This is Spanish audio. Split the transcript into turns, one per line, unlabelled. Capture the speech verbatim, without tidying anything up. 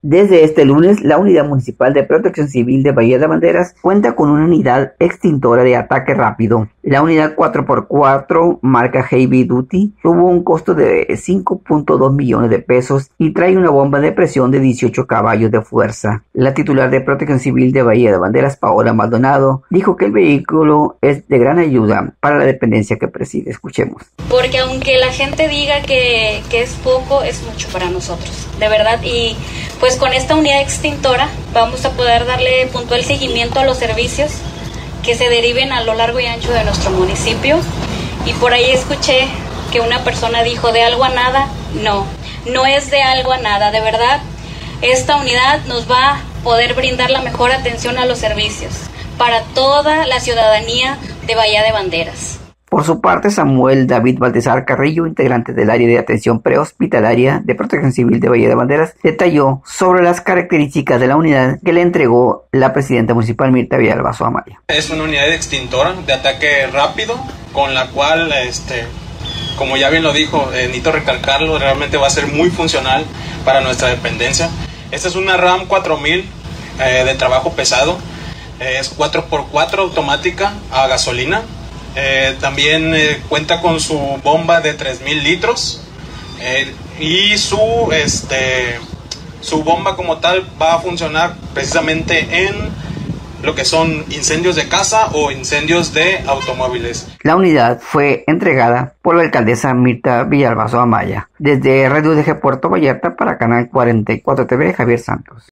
Desde este lunes, la Unidad Municipal de Protección Civil de Bahía de Banderas cuenta con una unidad extintora de ataque rápido. La unidad cuatro por cuatro, marca Heavy Duty, tuvo un costo de cinco punto dos millones de pesos y trae una bomba de presión de dieciocho caballos de fuerza. La titular de Protección Civil de Bahía de Banderas, Paola Maldonado, dijo que el vehículo es de gran ayuda para la dependencia que preside. Escuchemos.
Porque aunque la gente diga que, que es poco, es mucho para nosotros, de verdad. Y pues con esta unidad extintora vamos a poder darle puntual seguimiento a los servicios que se deriven a lo largo y ancho de nuestro municipio. Y por ahí escuché que una persona dijo de algo a nada. No, no es de algo a nada, de verdad. Esta unidad nos va a poder brindar la mejor atención a los servicios para toda la ciudadanía de Bahía de Banderas.
Por su parte, Samuel David Baltazar Carrillo, integrante del área de atención prehospitalaria de Protección Civil de Bahía de Banderas, detalló sobre las características de la unidad que le entregó la presidenta municipal Mirta Villalbazo Amaya.
Es una unidad extintora de ataque rápido, con la cual, este, como ya bien lo dijo, eh, necesito recalcarlo, realmente va a ser muy funcional para nuestra dependencia. Esta es una RAM cuatro mil eh, de trabajo pesado, eh, es cuatro por cuatro automática a gasolina. Eh, también eh, cuenta con su bomba de tres mil litros eh, y su, este, su bomba como tal va a funcionar precisamente en lo que son incendios de casa o incendios de automóviles.
La unidad fue entregada por la alcaldesa Mirta Villalbazo Amaya. Desde Radio D G Puerto Vallarta para Canal cuarenta y cuatro T V, Javier Santos.